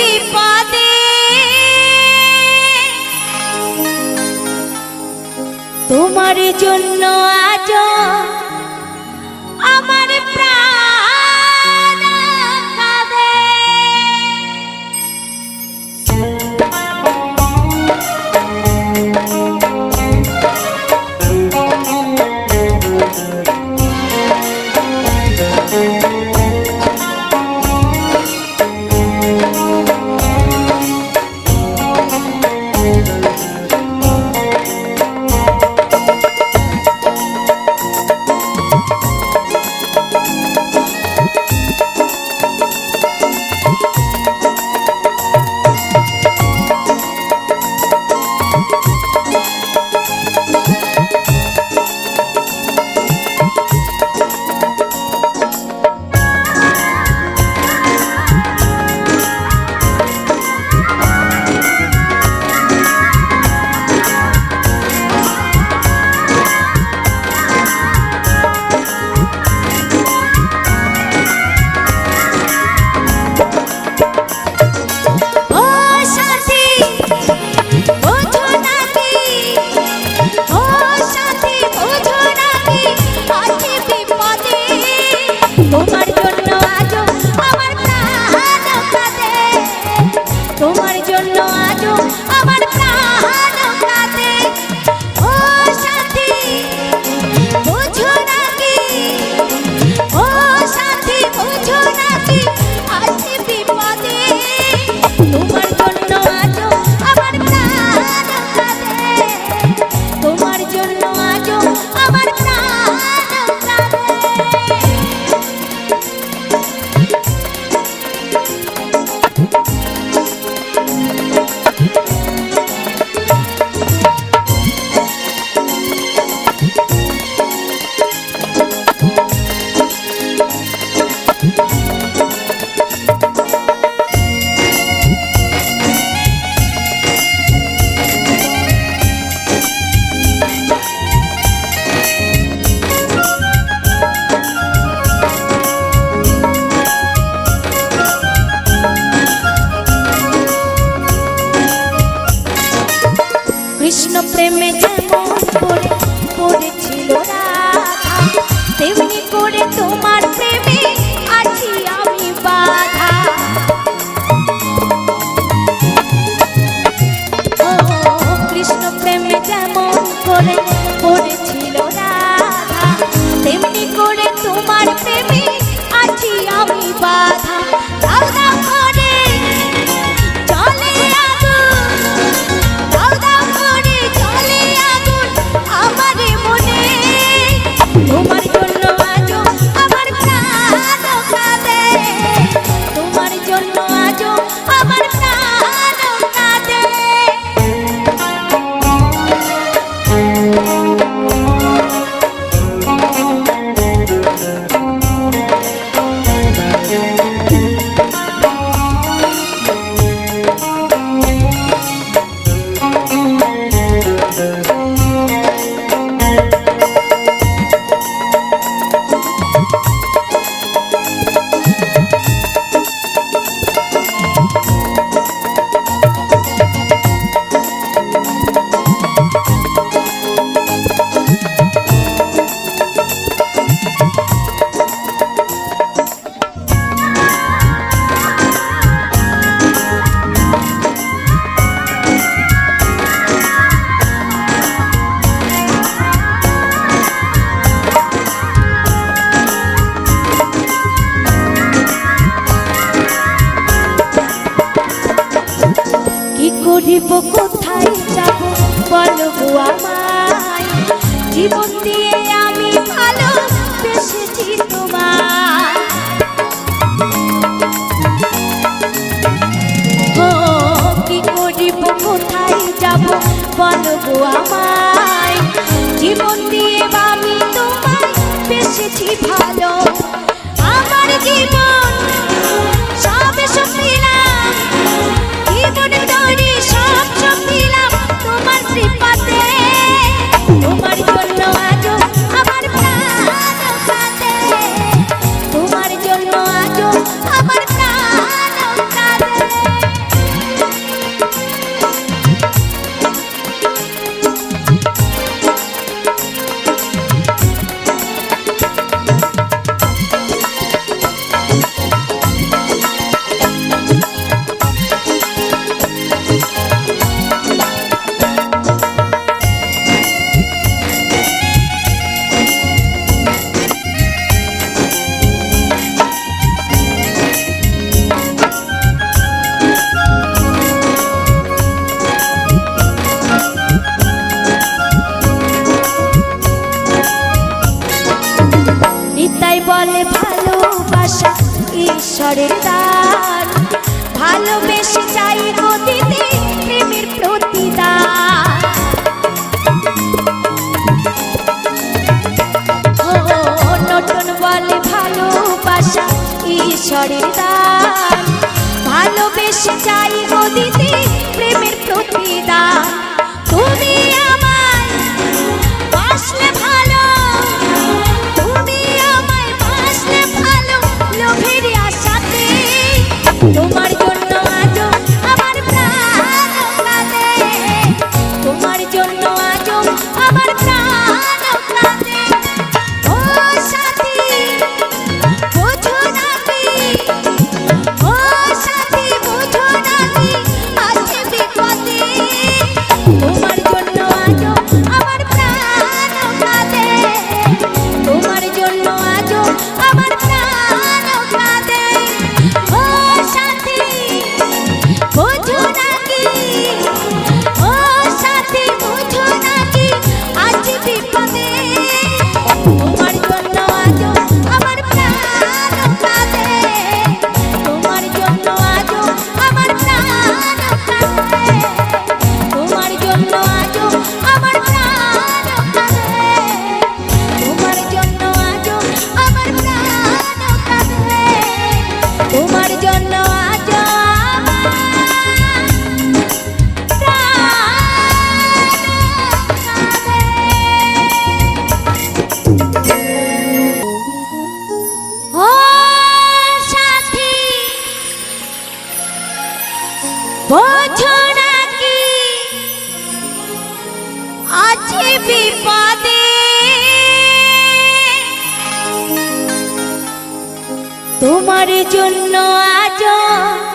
বিপদে তোমার জন্য আজ আমার প্রাণ কাঁদে। কৃষ্ণ প্রেমে যেমন করে পড়েছিল রাধা, তেমনি করে তোমার প্রেমে আছি আমি বাধা। ও কৃষ্ণ প্রেমে যেমন করে পড়েছিল রাধা, তেমনি করে তোমার প্রেমে আছি আমি বাধা। দাও দাও করে চলে আগুন, দাও দাও করে চলে আগুন আমার মনে। তোমার জন্য আজও আমার প্রাণ কাঁদে, তোমার জন্য আজও আমার প্রাণ কাঁদে। করিব কোথায় যাব বলবো আমায়, জীবন দিয়ে আমি ভালোবেসেছি তোমায়। ও কি করিব কোথায় যাব বলবো আমায়, জীবন দিয়ে আমি তোমায় বেসেছি ভালো। আমার জীবন সব সপিলাম, জীবন তৈরি সব সপিলাম তোমার কৃপাতে। তোমার জন্য আজও আমার প্রাণ কাঁদে, তোমার জন্য আজও আমার প্রাণ কাঁদে। বোঝো নাকি আছে বিপদে তোমার জন্য আজ